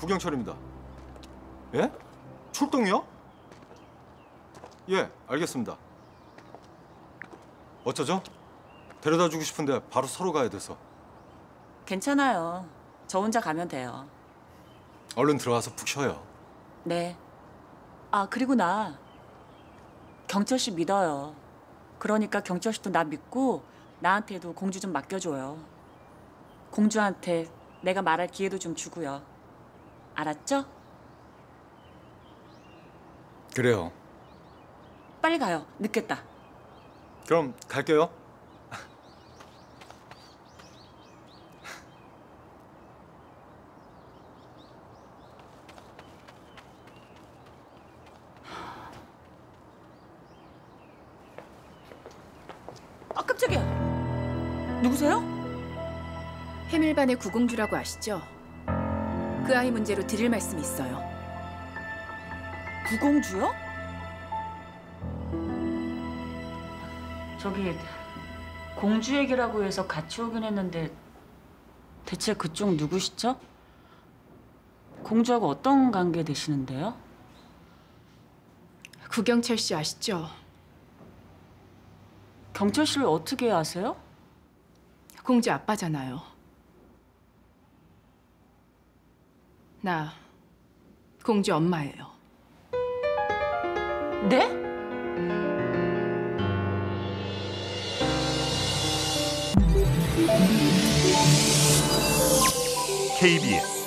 구경철입니다. 예? 출동이요? 예, 알겠습니다. 어쩌죠? 데려다 주고 싶은데 바로 서로 가야 돼서. 괜찮아요. 저 혼자 가면 돼요. 얼른 들어와서 푹 쉬어요. 네. 아, 그리고 나 경철 씨 믿어요. 그러니까 경철 씨도 나 믿고 나한테도 공주 좀 맡겨줘요. 공주한테 내가 말할 기회도 좀 주고요. 알았죠? 그래요. 빨리 가요. 늦겠다. 그럼 갈게요. 아, 깜짝이야. 누구세요? 해밀반의 구공주라고 아시죠? 그 아이 문제로 드릴 말씀이 있어요. 구공주요? 저기 공주 얘기라고 해서 같이 오긴 했는데 대체 그쪽 누구시죠? 공주하고 어떤 관계 되시는데요? 구경철 씨 아시죠? 경철 씨를 어떻게 아세요? 공주 아빠잖아요. 나 공주 엄마예요. 네? KBS